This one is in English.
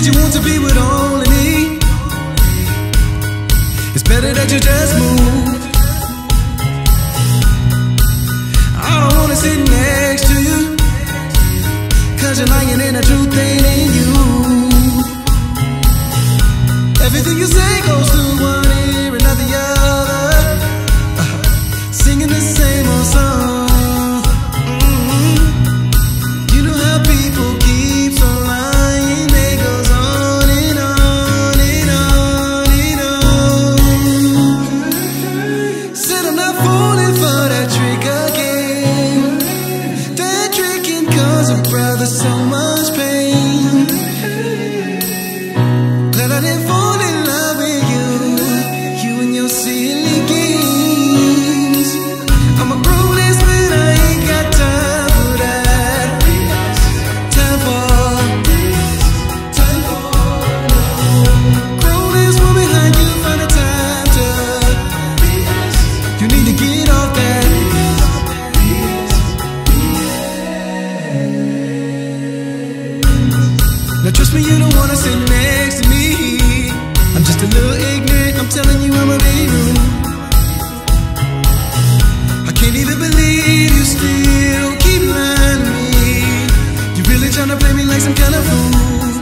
Did you want to be with only me? It's better that you just move. I don't wanna sit next to you, 'cause you're lying and the truth ain't in you. Everything you say goes through one ear and not the other, singing the same old song. You know how people keep on lying, it goes on and on and on and on. Said I'm not falling for that trick again. That trick can cause a brother so much pain. Glad I didn't fall in love with you, you and your silly games. I'm a grown ass man, I ain't got time for that. Time for grown ass woman, how you find the time to? You need to get off that. Now trust me, you don't wanna sit next to me. I'm just a little ignorant, I'm telling you I'm a baby. I can't even believe you still keep lying to me. You really tryna play me like some kind of fool.